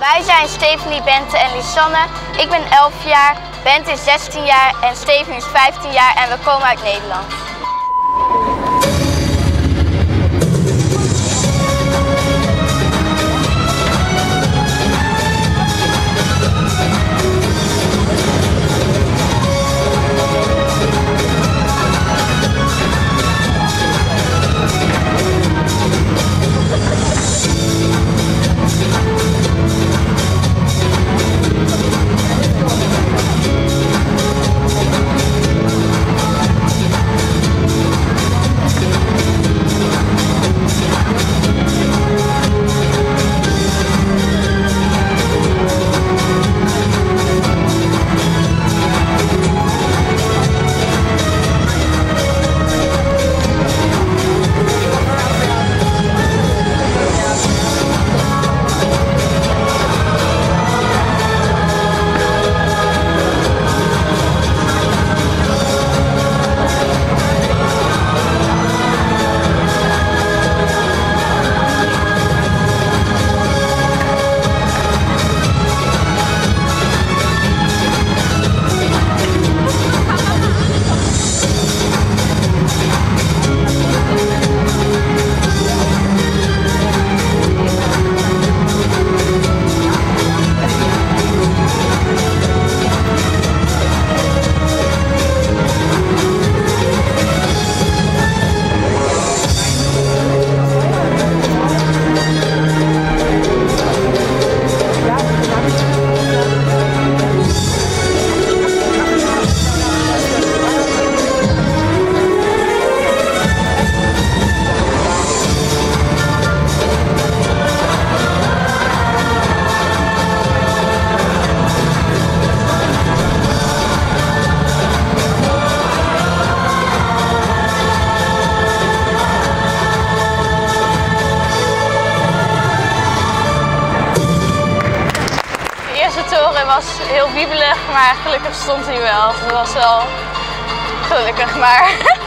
Wij zijn Stephanie, Bente en Lisanne. Ik ben 11 jaar, Bente is 16 jaar en Stephanie is 15 jaar en we komen uit Nederland. De toren was heel wiebelig, maar gelukkig stond hij wel. Dat was wel gelukkig maar.